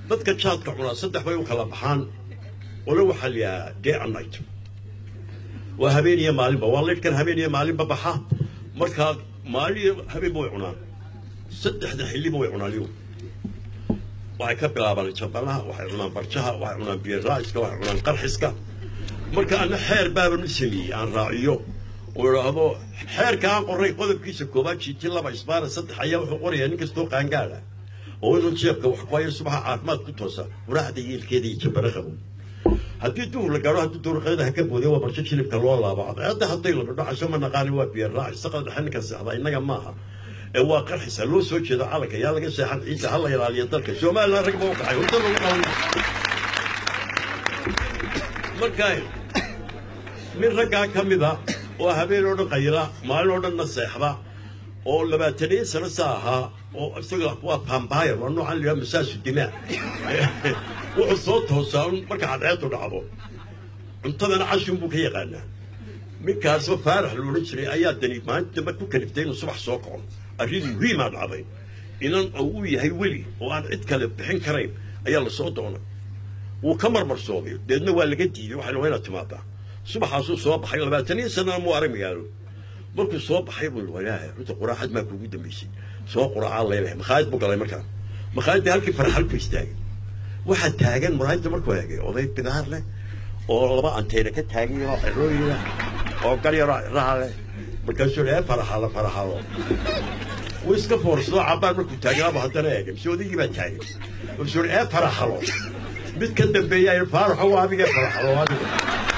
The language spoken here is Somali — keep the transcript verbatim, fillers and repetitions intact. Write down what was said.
dadka jaadka cunaa saddex bay u kala baxaan wala waxa la yaa day and night waa habeeniya maalinba waa leedkan habeeniya maalinba baxa marka maaliyo habeen way cunaan saddexda xilliba way cunaan iyo waxay ka bilaabaan jabalaha waxay cunaan barjaha waxay cunaan biyo raaciska waxay cunaan qarxiska marka ana xeer baaba misli aan raaciyo oo raado xeerka aan qoray qodobkiisa koobaad jiiti laba isbaar saddex ayaa wuxuu qorayaa nin kastoo qaangaala oo inuu jeebka wax ku hayo subaxa caafimaad ku toosa waraacda yiilkeeda iyo jabara qabo haddii duur la gaaro haddii duur qeedaha ka boodiyo waa barjo jilibka loo laabo hadda hadday la dhaco ma naqaani waa biyo raaci saqad xaninka saxda inaga maaha ee waa qarxisa loo soo jeedo calanka yaa laga seexan ciisa hal la ilaaliyo dalka Soomaaliland rag buu kacay wadada lagu qaban markay min ragga kamida oo habeen oo dhan qayla maalin oo dhan naseexda oo labaatan sano saaha oo isaga waa vampire oo noocan la masaasu dimaa wuxuu soo toosan marka cadceedu dhacdo cuntadana cashin buu ka yaqaanaa minkaas oo faarax loo jiray ayaa dani maanta ma ku kaliftay inuu subax soo kaco arrin muhiim ah dhacday inan uu yahay weli oo aan cid kale bixin karayn ayaa la soo doonay wuu ka marmarsooday deedna waa laga diiday waxa loo inaa timaada subaxaasuu soo baxay labaatan sano mu arag magaalo markuu soo baxay buu walaahay inta quraacad ma kugu dambeysay soo quraaca leeyahay makhaayad buu galay markaa makhaayad halkii farxal ku istaagay waxa taagan muraayada markuu eegay oday bidaar leh oo laba anteena ka taagan oo xirooyina oo garyara raale markaasuu leeyahay farxal farxal ويسكا فورس لا عبار مركو تاجراب هذا ايجم سعودي ما تاجر وسوري ايه فرحلو بيتكلم بيا الفرح هو ابي فرح